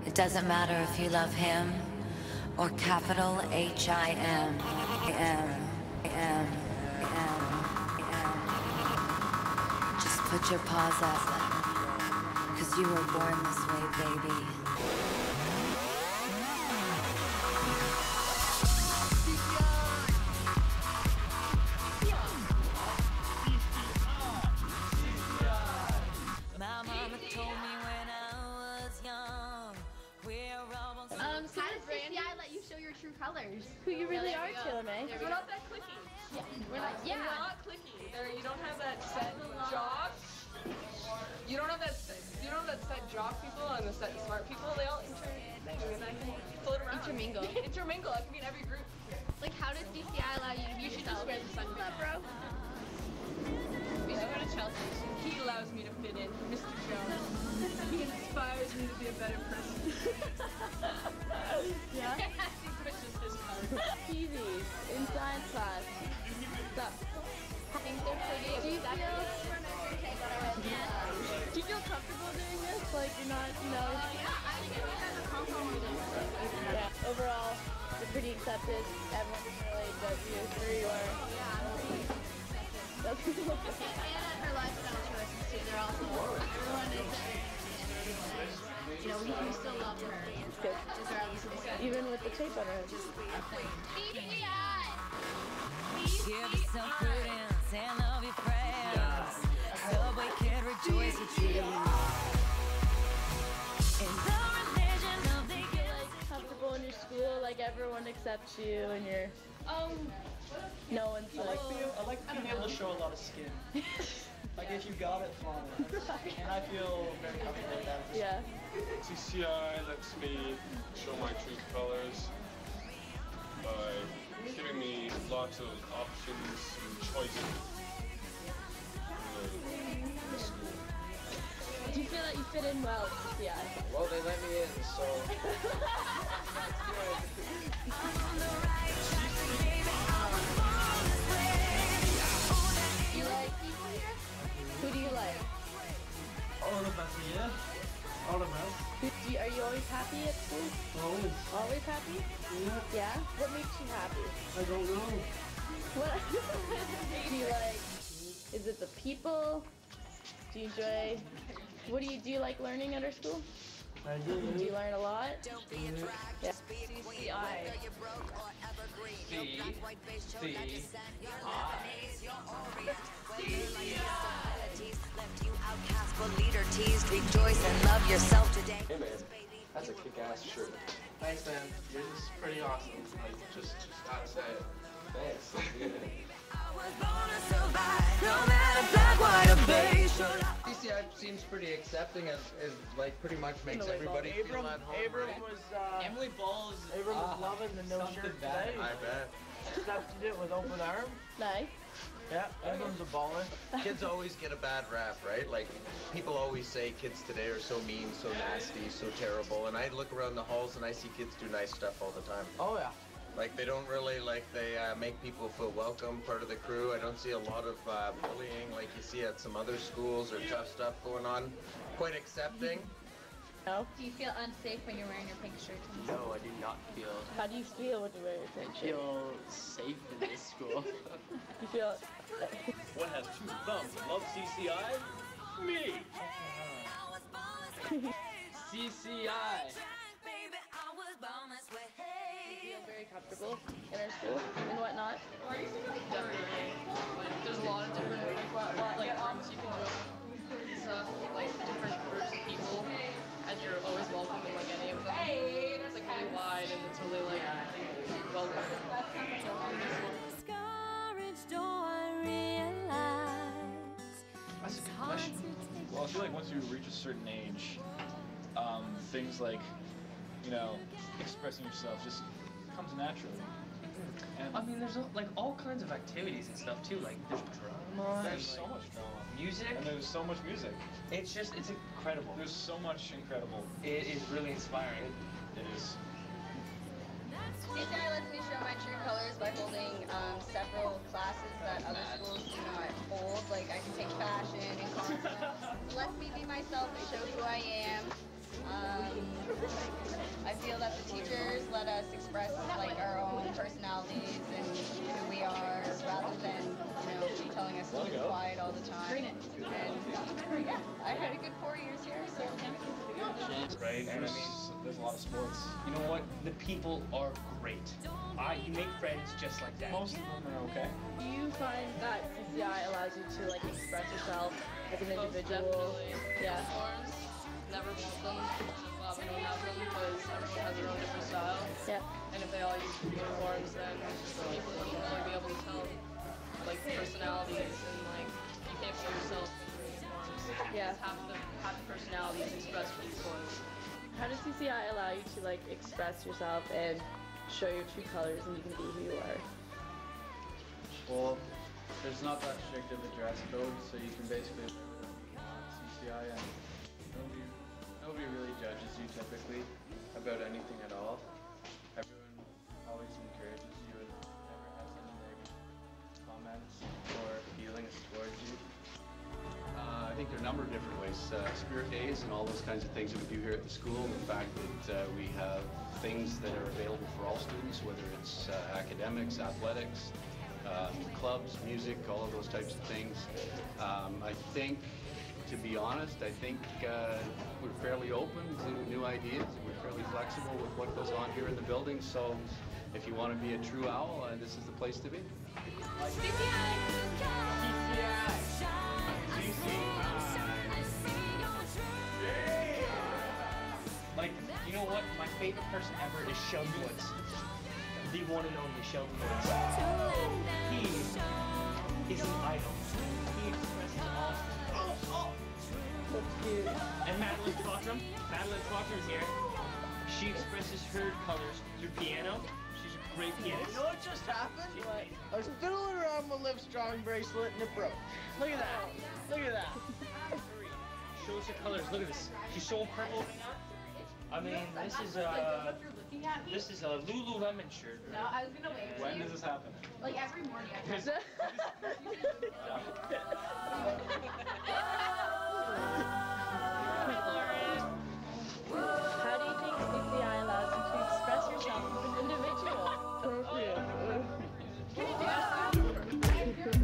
It doesn't matter if you love him or capital H-I-M. Just put your paws up, 'cause you were born this way, baby. My mama told me when I was young, we're almost How does CCI let you show your true colors? Who you really are, Tilame. We're not that clicky. Yeah. We're not clicky. You don't have that set jock. You don't have that set jock people and the set smart people. They all and I can float around. Intermingle. Intermingle. I can be in every group. Like, how does DCI allow you to be yourself? Just wear the sunglasses, bro. We should go to Chelsea's. He allows me to fit in, Mr. Jones. He inspires me to be a better person. Yeah? He pushes his card. Easy. In science class. Stop. I think they're pretty. Do you feel comfortable doing this? Like you're not, you know? Yeah, I think it has a compliment. Yeah. Overall, you're pretty accepted. Everyone can really judge you for who you are. That's And her lifestyle choices too. They're also everyone is. You know, we still love her. good. Regardless of the Even with the tape on her head. DCI. give yourself prudence and love your friends. Subway kid, rejoice with you. In the religion of the Like comfortable in your school, like everyone accepts you, and you're no one's like. I like being able to show a lot of skin. Like if you got it, flaunt it. And I feel very comfortable with that. Yeah. CCI lets me show my true colors by giving me lots of options and choices in the school. Do you feel that you fit in well at CCI? Well, they let me in, so. You like people here? Who do you like? All of us here. All of us. Are you always happy at school? Always. Always happy? Yeah. Yeah? What makes you happy? I don't know. What do you like? Is it the people? Do you enjoy? What do you like learning at our school? I do. Do you learn a lot? Yeah. CCI. Rejoice and love yourself today. Hey man, that's a kick-ass shirt. Thanks, man. Yours is pretty awesome. Like, just gotta say it. Thanks. No matter black, white, or beige. CCI seems pretty accepting and like pretty much makes everybody feel at home. Abram right? was Emily Ball's Abram was loving the no shirt today. I bet. Accepted it with open arms. Nice. Yeah, Abram's a baller. Kids always get a bad rap, right? Like, people always say kids today are so mean, so nasty, so terrible. And I look around the halls and I see kids do nice stuff all the time. Oh yeah. Like, they don't really, like, they make people feel welcome, part of the crew. I don't see a lot of bullying like you see at some other schools or tough stuff going on. Quite accepting. No? Do you feel unsafe when you're wearing your pink shirt? No, I do not feel. How do you feel when you wear your pink I shirt? feel safe in this school. You feel What has two thumbs and loves CCI? Me! CCI. feel very comfortable in our school and whatnot. Definitely. There's a lot of different like groups you can join. Stuff like different groups of people, and you're always welcome in like any of them. It's like really wide and it's really like welcome. That's a good question. Well, I feel like once you reach a certain age, things like, you know, expressing yourself just comes naturally. And I mean, there's like all kinds of activities and stuff too. Like there's drama. there's so much drama. Music. And there's so much music. It's incredible. There's so much incredible. It is really inspiring. It is. CCI lets me show my true colors by holding several classes that other schools do not hold. Like I can take fashion and concepts. Lets me be myself and show who I am. let us express like our own personalities and who we are, rather than telling us to be quiet all the time. And yeah, I had a good 4 years here, so. Right, and I mean, there's a lot of sports. you know what? The people are great. You make friends just like that. Most of them are okay. Do you find that CCI allows you to like express yourself as an Most individual? definitely. Yeah. Forms, never want them. We don't have them because everyone has their own different style. Yeah. And if they all use uniforms, then people wouldn't really be able to tell like personalities and like you can't be yourself in uniforms. Yeah. Half the personalities expressed through uniforms. How does CCI allow you to like express yourself and show your true colors and you can be who you are? Well, there's not that strict of a dress code, so you can basically wear whatever you want at CCI, and nobody really judges you typically about anything at all. Everyone always encourages you and never has any negative comments or feelings towards you. I think there are a number of different ways. Spirit days and all those kinds of things that we do here at the school. The fact that we have things that are available for all students, whether it's academics, athletics, clubs, music, all of those types of things. I think, to be honest, I think we're fairly open to new ideas. We're fairly flexible with what goes on here in the building. So if you want to be a true owl, this is the place to be. Like, you know what? My favorite person ever is Sheldon Woods. The one and only Sheldon Woods. He is an idol. He expresses all. And Madeline Twattram is here. She expresses her colors through piano. She's a great pianist. You know what just happened? I was fiddling around my Livestrong bracelet and it broke. Look at that. Look at that. Shows her colors. Look at this. She's so purple right now. I mean, this is a Lululemon shirt. No, I was gonna wait. When does this happen? Like every morning. How do you think CCI allows you to express yourself as an individual? Can you do that?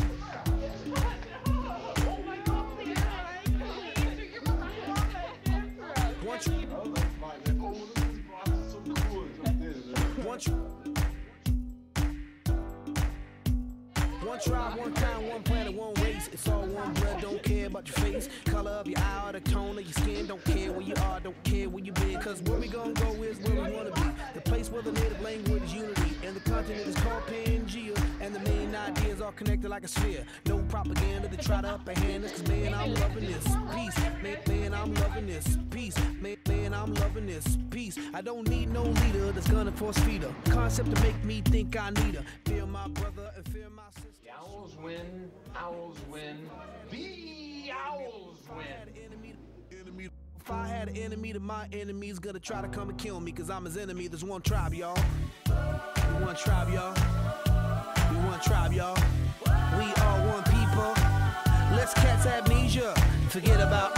One tribe, one kind, one planet, one race. It's all one blood, don't care about your face. Color of your eye or the tone of your skin. Don't care where you are, don't care where you been. Cause where we gonna go is where we wanna be. The place where the native language is unity. And the continent is called Pangea. And the main ideas are connected like a sphere. No propaganda to try to upper hand us. Cause man, I'm loving this peace. Man, I'm loving this peace. Man, I'm loving this peace. I don't need no leader that's gonna force feed her. Concept to make me think I need her. Fear my brother and fear my sister. The owls win, owls win, the owls win. If I had an enemy, then my enemy's gonna try to come and kill me. Cause I'm his enemy, there's one tribe, y'all. One tribe, y'all. We one tribe, y'all. We are one people. Let's catch amnesia. Forget about